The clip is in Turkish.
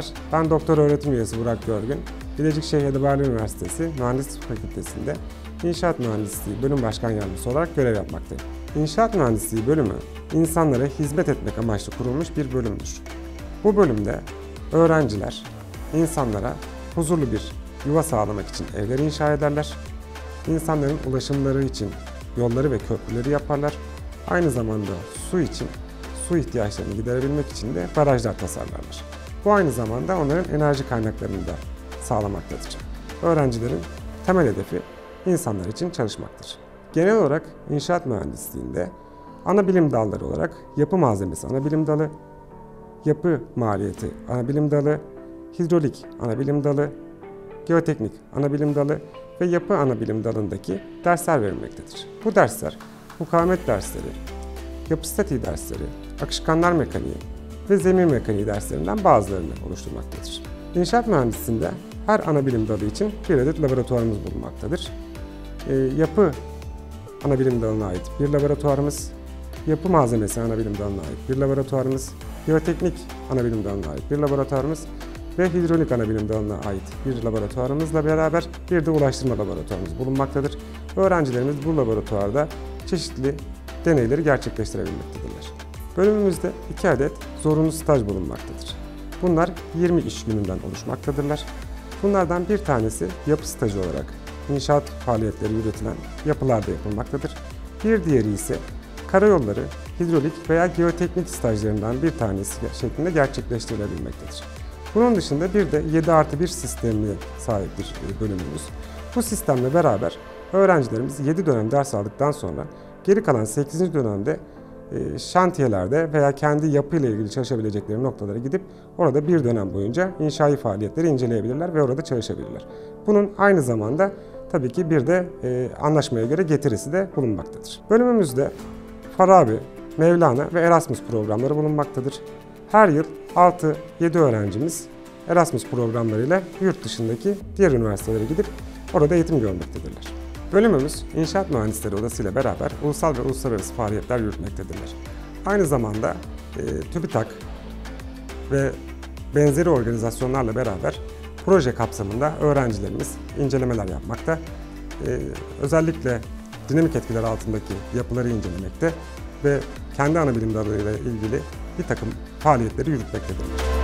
Merhabalar, ben Doktor Öğretim Üyesi Burak Görgün. Bilecikşehir Edebali Üniversitesi Mühendislik Fakültesi'nde İnşaat Mühendisliği Bölüm Başkan Yardımcısı olarak görev yapmaktayım. İnşaat Mühendisliği bölümü, insanlara hizmet etmek amaçlı kurulmuş bir bölümdür. Bu bölümde öğrenciler, insanlara huzurlu bir yuva sağlamak için evler inşa ederler. İnsanların ulaşımları için yolları ve köprüleri yaparlar. Aynı zamanda su için, su ihtiyaçlarını giderebilmek için de barajlar tasarlarlar. Bu aynı zamanda onların enerji kaynaklarını da sağlamaktadır. Öğrencilerin temel hedefi insanlar için çalışmaktır. Genel olarak inşaat mühendisliğinde ana bilim dalları olarak yapı malzemesi ana bilim dalı, yapı maliyeti ana bilim dalı, hidrolik ana bilim dalı, geoteknik ana bilim dalı ve yapı ana bilim dalındaki dersler verilmektedir. Bu dersler mukavemet dersleri, yapı statiği dersleri, akışkanlar mekaniği ve zemin mekaniği derslerinden bazılarını oluşturmaktadır. İnşaat mühendisliğinde her ana bilim dalı için bir adet laboratuvarımız bulunmaktadır. Yapı ana bilim dalına ait bir laboratuvarımız, yapı malzemesi ana bilim dalına ait bir laboratuvarımız, geoteknik ana bilim dalına ait bir laboratuvarımız ve hidrolik ana bilim dalına ait bir laboratuvarımızla beraber bir de ulaştırma laboratuvarımız bulunmaktadır. Öğrencilerimiz bu laboratuvarda çeşitli deneyleri gerçekleştirebilmektedirler. Bölümümüzde 2 adet zorunlu staj bulunmaktadır. Bunlar 20 iş gününden oluşmaktadırlar. Bunlardan bir tanesi yapı stajı olarak inşaat faaliyetleri yürütülen yapılarda yapılmaktadır. Bir diğeri ise karayolları, hidrolik veya geoteknik stajlarından bir tanesi şeklinde gerçekleştirilebilmektedir. Bunun dışında bir de 7+1 sistemine sahip bir bölümümüz. Bu sistemle beraber öğrencilerimiz 7 dönem ders aldıktan sonra geri kalan 8. dönemde şantiyelerde veya kendi yapıyla ilgili çalışabilecekleri noktalara gidip orada bir dönem boyunca inşai faaliyetleri inceleyebilirler ve orada çalışabilirler. Bunun aynı zamanda tabii ki bir de anlaşmaya göre getirisi de bulunmaktadır. Bölümümüzde Farabi, Mevlana ve Erasmus programları bulunmaktadır. Her yıl 6-7 öğrencimiz Erasmus programlarıyla yurt dışındaki diğer üniversitelere gidip orada eğitim görmektedirler. Bölümümüz İnşaat Mühendisleri Odası ile beraber ulusal ve uluslararası faaliyetler yürütmektedirler. Aynı zamanda TÜBİTAK ve benzeri organizasyonlarla beraber proje kapsamında öğrencilerimiz incelemeler yapmakta. Özellikle dinamik etkiler altındaki yapıları incelemekte ve kendi ana bilim dallarıyla ilgili bir takım faaliyetleri yürütmektedirler.